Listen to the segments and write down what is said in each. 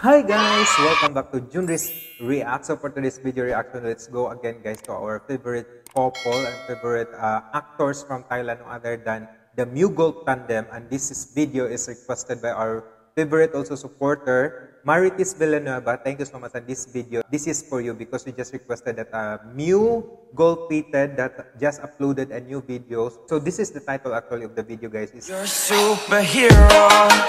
Hi guys! Welcome back to Junris React. So for today's video reaction, let's go again guys to our favorite couple and favorite actors from Thailand other than the Mugol tandem. And video is requested by our favorite also supporter, Maritis Villanueva. Thank you so much. And this video, this is for you because you just requested that Mew Gold Plated that just uploaded a new video. So this is the title actually of the video guys. It's You're a superhero.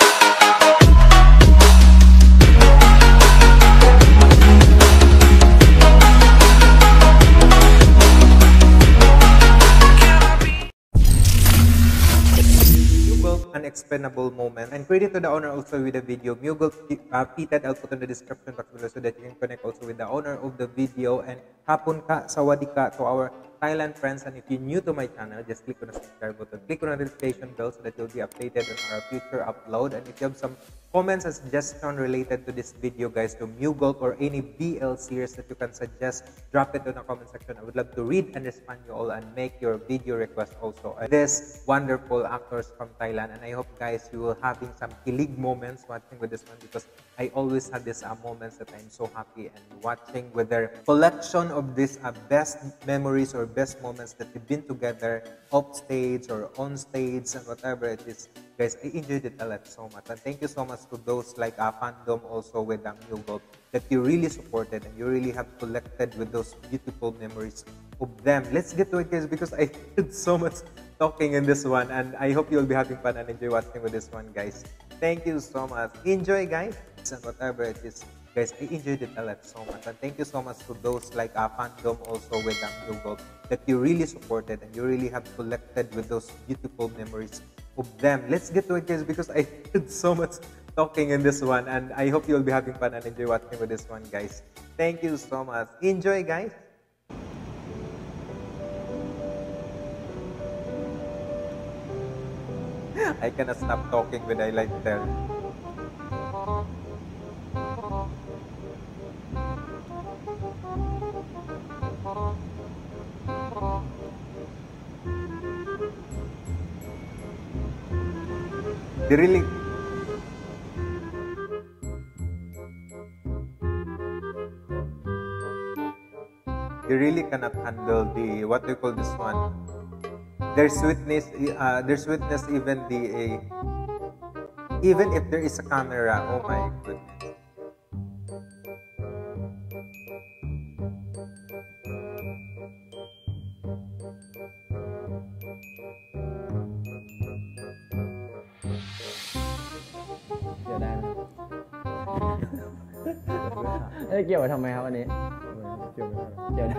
Unexplainable moment. And credit to the owner also with the video. Mugol Plated, I'll put in the description box below so that you can connect also with the owner of the video. And hapon ka, sawadika to our Thailand friends. And if you're new to my channel, just click on the subscribe button, click on the notification bell so that you'll be updated on our future upload. And if you have some comments and suggestions related to this video guys, to Mugol or any BL series that you can suggest, drop it in the comment section. I would love to read and respond you all and make your video request also. This wonderful actors from Thailand, and I hope guys you will having some kilig moments watching with this one, because I always have these moments that I'm so happy and watching with their collection of these best memories or best moments that we've been together off stage or on stage and whatever it is. Guys, I enjoyed it a lot so much, and thank you so much to those like fandom also with Mugol that you really supported and you really have collected with those beautiful memories of them. Let's get to it guys, because I did so much talking in this one, and I hope you'll be having fun and enjoy watching with this one guys. Thank you so much. Enjoy guys, and whatever it is. Guys, I enjoyed it a lot so much, and thank you so much to those like fandom also with Mugol that you really supported and you really have collected with those beautiful memories of them. Let's get to it guys, because I did so much talking in this one, and I hope you'll be having fun and enjoy watching with this one guys. Thank you so much. Enjoy guys. I cannot stop talking when I like tell. They really cannot handle the what do you call this one? Their sweetness, even even if there is a camera. Oh my goodness. Ê, เกี่ยวกับทำไมครับวันนี้เกี่ยวได้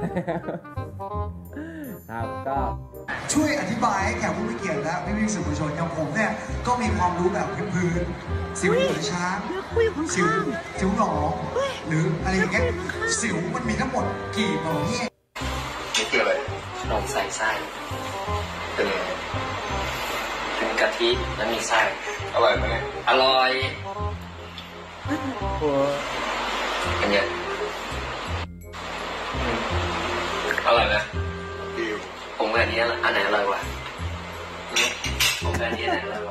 ครับก็ช่วยอธิบายให้แขกผู้มีเกียรติและพี่ๆสื่อมวลชนอย่างผมเนี่ยก็มีความรู้แบบพื้นๆสิวหัวช้างสิวหนองหรืออะไรอย่างเงี้ยสิวมันมีทั้งหมดกี่ประเภทนี่คืออะไรขนมใส่ไส้เป็นกะทิแล้วมีไส้อร่อยไหมเนี่ยอร่อยเป็นไงอร่อยนะผมกับอันนี้อันไหนอร่อยกว่าผมกับอันนี้อันไหนอร่อยกว่า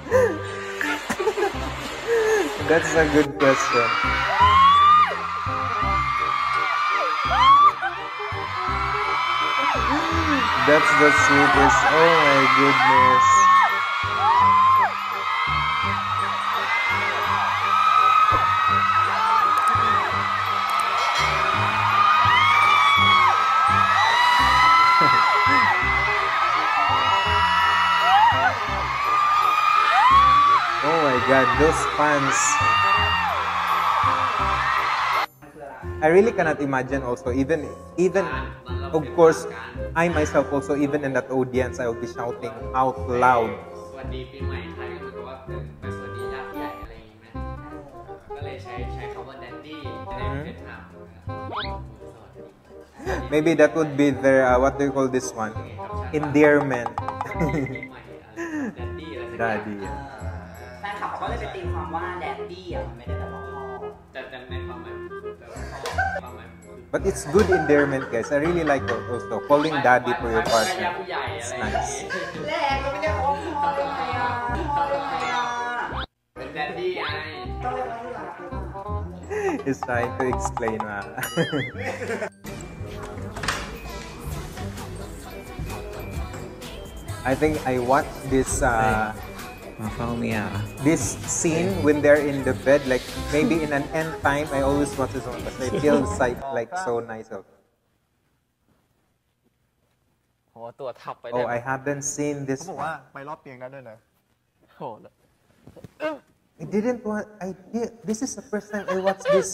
That's a good question. That's the sweetest. Oh my goodness. Oh my god, those fans. I really cannot imagine also, even of course, I myself also, even in that audience, I will be shouting out loud. Maybe that would be their, what do you call this one? Endearment. Daddy. แฟนคลับเขาก็เลยไปตีความว่าแดดดี้อ่ะมันไม่ได้แปลว่าพ่อแต่ในความหมาย But it's good endearment, guys. I really like it also. Calling daddy for your partner. It's nice. He's trying to explain. I think I watched this this scene when they're in the bed, like maybe in an end time. I always watch this one because I feel like so nice. Oh, I haven't seen this เขาบอกว่าไปรอบเตียงได้ด้วยนะ I didn't want. This is the first time I watched this.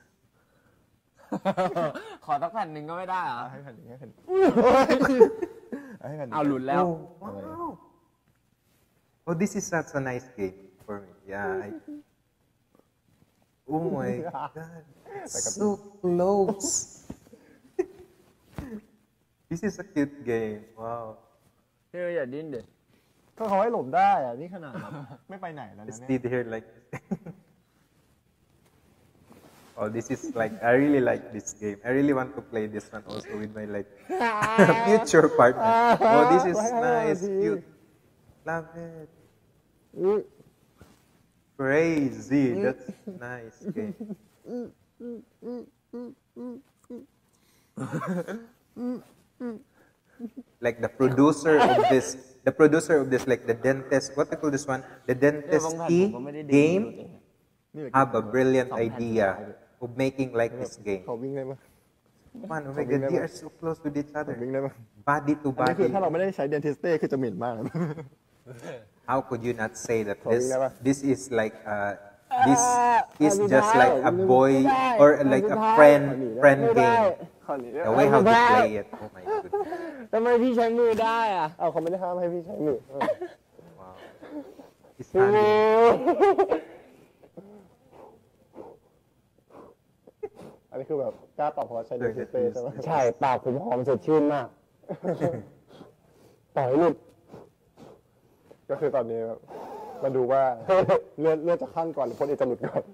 ขอสักแผ่นหนึ่งก็ไม่ได้เหรอให้แผ่นหนึ่งให้แผ่นเอาหลุดแล้ว Oh, wow. Oh, this is such a nice game for me. Yeah. Oh my God. So close. This is a cute game. Wow. อย่าดิ้นเด็ดก็เขาให้หลบได้อะนี่ขนาดแบบไม่ไปไหนแล้วนะ Just เนี่ย stay here like. Oh, this is like, I really like this game. I really want to play this one also with my like future partner. Oh, this is nice, cute. Love it. Crazy. That's nice game. Like the producer of this, like the dentist, what they call this one? The dentist game have a brilliant idea of making like this game. เขาวิ่งได้ไหม Man, oh my God, they are so close with each วิ่ง other. ได้ไหม Body to อันนี้คือ body. ถ้าเราไม่ได้ใช้เดนทิสเต้คือจะเหม็นมากนะ How could you not say that Sorry, Nava. this is like this is just like a boy or like a friend game. ขอหนีได้ The way how to play it. Oh my goodness. ทำไมพี่ใช้มือได้อ่ะเอาเขาไม่ได้ห้ามให้พี่ใช้มือ Wow. It's handy. อันนี้คือแบบกล้าตอบเพราะใช้เดนทิสเต้ใช่ไหมใช่ปากผมหอมสดชื่นมากต่อยหลุดก็คือตอนนี้แบบมาดูว่าเลือดจะข้างก่อนหรือพ่นเอจะหลุดก่อน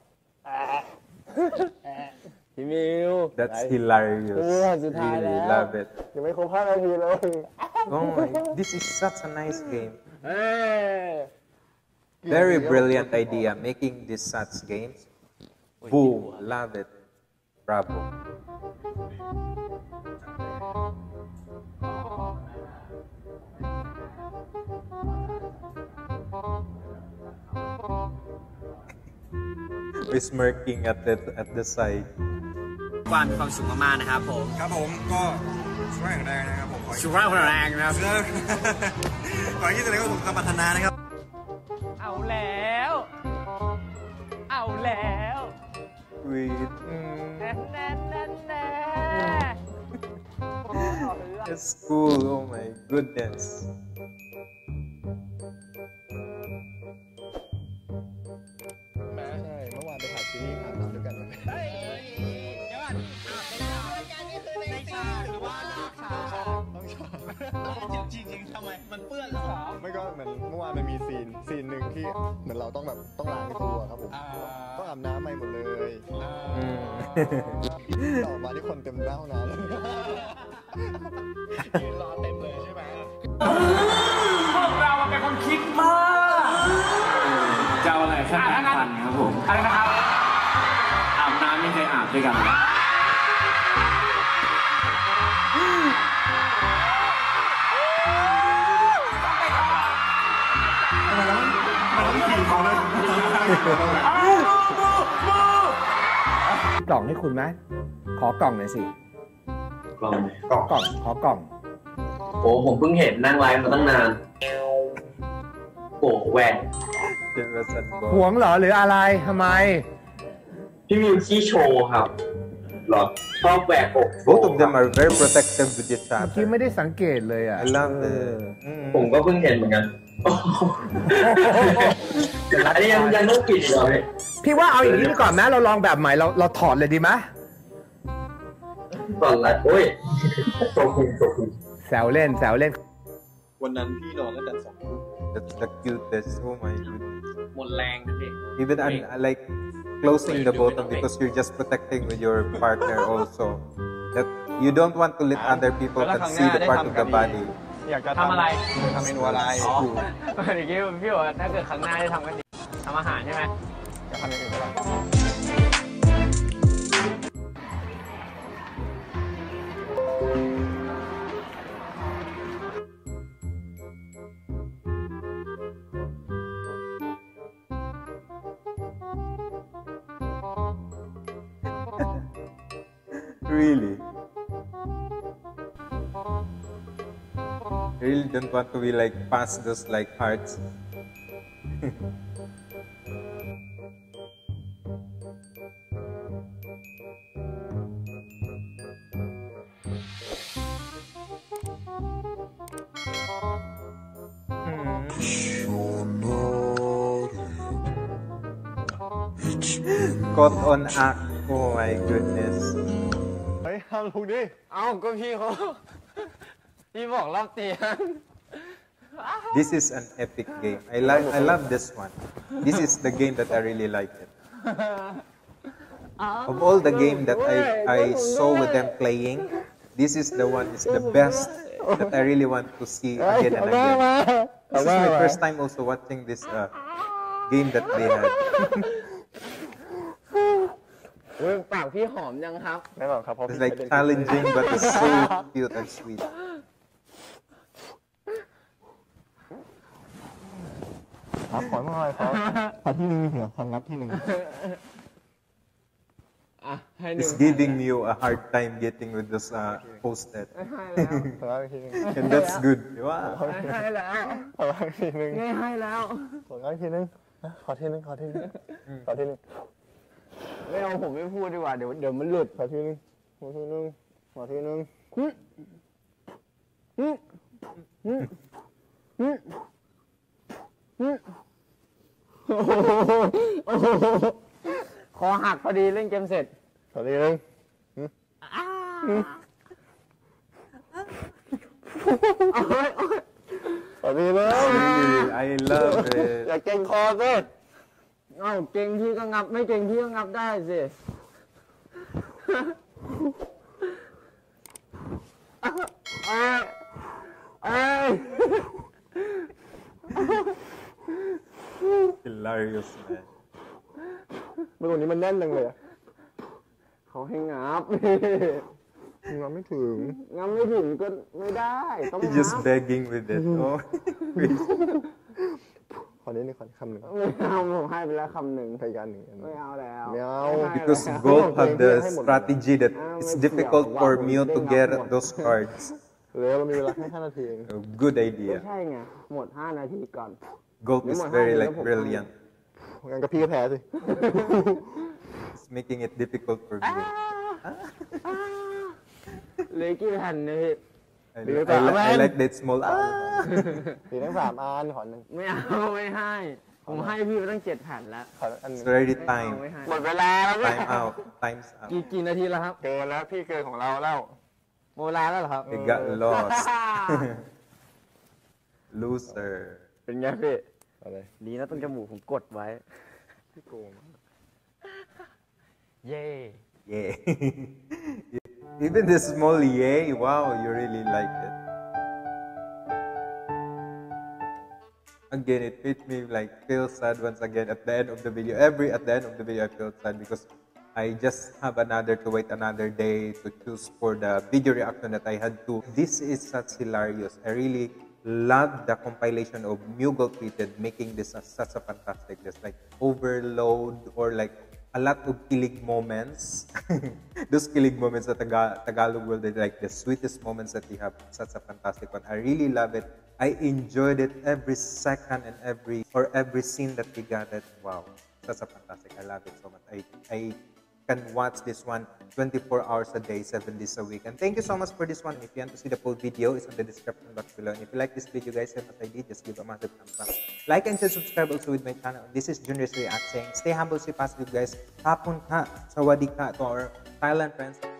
พี่มิว That's hilarious. Really love it. ยังไม่ครบ5 นาทีเลย Oh my, this is such a nice game. Very brilliant idea making this such games. Boom, love it. Bravo. We're smirking at the side. ความมีความสุขมากๆนะครับผมครับผมก็สุขภาพแข็งแรงนะครับผมสุขภาพแข็งแรงนะครับขอให้ทุกท่านก็สุขภาพพัฒนานะครับเอาแล้ว เอาแล้ว Sweet. แน่แน่แน่แน่ It's cool. Oh my goodness. ใช่เมื่อวานไปถ่ายซีรีส์อาบน้ำด้วยกันมาไม่ก็เหมือนเมื่อวานมันมีซีนหนึ่งที่เหมือนเราต้องแบบต้องล้างตัวครับผมต้องอาบน้ำใหม่หมดเลยต่อมาที่คนเต็มเต้าน้ำเลยยืนรอเต็มเลยใช่ไหมพวกเราเป็นคนคิดมากจะเอาอะไรขั้นพันครับผมอะไรนะครับอาบน้ำไม่เคยอาบด้วยกันกล่องให้คุณไหมขอกล่องหน่อยสิกล้องขอกล่องโอ้ผมเพิ่งเห็นนั่งไลฟ์มาตั้งนานโอ้แหวนหวงเหรอหรืออะไรทำไมพี่มิวขี้โชว์ครับหรอชอบแหวกอก Both of them are very protective with each เมื่อกี้ other. ไม่ได้สังเกตเลยอ่ะ I love it. ผมก็เพิ่งเห็นเหมือนกันอันนี้ยังต้องปิดอีกเหรอพี่พี่ว่าเอาอย่างนี้ดีกว่าไหมเราลองแบบใหม่เราถอดเลยดีไหมก่อนละโอ้ยขอบคุณแซวเล่นวันนั้นพี่นอนตั้งแต่2 ทุ่ม That's the cutest. Oh my goodness. หมดแรงนะพี่ Even like closing the bottom because you're just protecting with your partner also. That you don't want to let other people can see the part of the body. อยากจะทำอะไรทำเมนูอะไรอ๋อเมื่อกี้พี่บอกว่าถ้าเกิดครั้งหน้าได้ทำกันทำอาหารใช่ไหมจะทำอย่างอื่นก็ได้ Really? I really don't want to be like past those like hearts. Caught on act. Oh my goodness. เฮ้ยห้ามลุกดิเอ้าก็พี่เขาพี่บอกรอบเตียง This is an epic game. I love this one. This is the game that I really like it. Of all the game that I saw with them playing, this is the one is the best that I really want to see again and again. This is my first time also watching this game that they had. ปากพี่หอมยังครับไม่บอกครับเพราะ It's like challenging, but it's so cute and sweet. ครับขอมาหน่อยครับขอที่หนึ่งเหรอของับที่หนึ่งอ่ะให้หนึ่ง It's giving you a hard time getting with this post-it. ของับอีกทีหนึ่ง And that's good. Wow. ให้แล้วของับอีกทีหนึ่งไม่ให้แล้วของับอีกทีหนึ่งขอทีหนึ่งขอทีหนึ่งขอทีหนึ่งไม่เอาผมไม่พูดดีกว่าเดี๋ยวมันหลุดขอทีหนึ่งขอทีหนึ่งขอทีหนึ่งคอหักพอดีเล่นเกมเสร็จขอทีหนึ่งขอทีหนึ่ง I love it. อย่าเก่งคอสิเอ้าเก่งพี่ก็งับไม่เก่งพี่ก็งับได้สิ Hilarious, man. เมื่อวันนี้มันแน่นจังเลยอะเขาให้งับงับไม่ถึงงับไม่ถึงก็ไม่ได้ต้อง He's งั just บ begging with it. Oh, ขอนิดนึงขอคำหนึ่งไม่เอาผมให้ไปแล้วคำหนึ่งพยายามหนึ่งไม่เอาแล้วไม่เอา because Gold have the strategy that it's difficult for Mio to get those cards. เร็วเรามีเวลาแค่5 นาทีเอง A good ไม่ idea. ใช่ไงหมด5 นาทีก่อน Gold is very like brilliant. งั้นก็พี่ก็แพ้สิ It's making it difficult for Mio. เหลยกี่แผ่นเนี่ยพี่ I like that small. สีทั้ง3 อันขอหนึ่งไม่เอาไม่ให้ ผมให้พี่ไปตั้ง7 แผ่นแล้วขออันหนึ่ It's ง already ไม่ time. ให้หมดเวลาแล้ว Time out. Time's up. กี่นาทีแล้วครับเกินแล้วพี่เกินของเราแล้วโมลาแล้วเหรอครับ They got lost. Loser. เป็นไงพี่อะไรดีนะต้นจมูกผมกดไว้พี่โกงเย่ Yeah. Even the small yay, wow, you really like it. Again, it made me like feel sad once again at the end of the video. At the end of the video, I feel sad because I just have to wait another day to choose for the video reaction that I had to. This is such hilarious. I really love the compilation of Mughal Tweeted making this such a fantastic, just like overload or like a lot of kilig moments. Those kilig moments that Tagalog will be like the sweetest moments that we have. Such a fantastic one. I really love it. I enjoyed it every second and every scene that we got it. Wow, such a fantastic. I love it so much. I can watch this one 24 hours a day, 7 days a week. And thank you so much for this one. If you want to see the full video, it's in the description box below. And if you like this video, guys, same as I did, just give a massive thumbs up. Like and subscribe also with my channel. This is Junior's React saying, stay humble, stay positive, guys. Hapon ka, sawadee ka to our Thailand friends.